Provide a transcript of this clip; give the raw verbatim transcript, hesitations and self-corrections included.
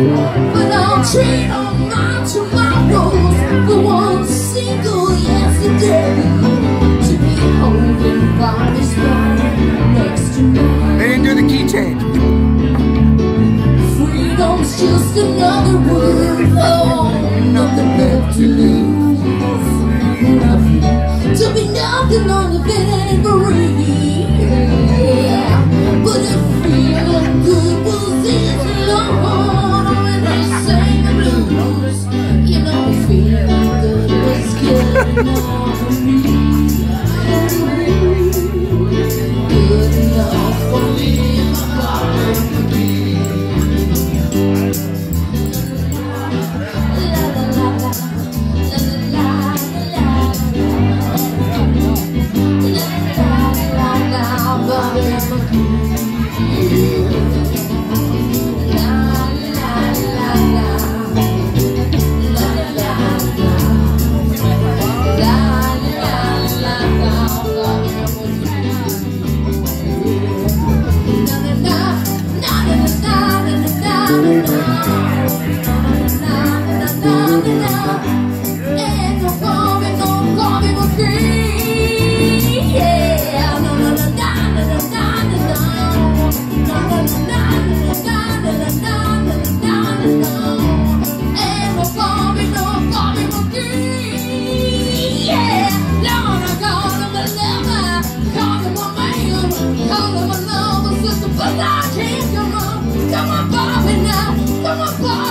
but I'll trade all my tomorrows for one single yesterday, to be holding by this fire next to me. They didn't do the key change. Freedom's just another word. Oh, nothing left to lose. Nothing to be nothing on the delivery. Yeah, but if feeling good was in Lord, when they sang the blues, you know, feeling good was good enough for me. Good enough for me and my Papa McGee. Come on, Bobby, now. Come on, Bobby.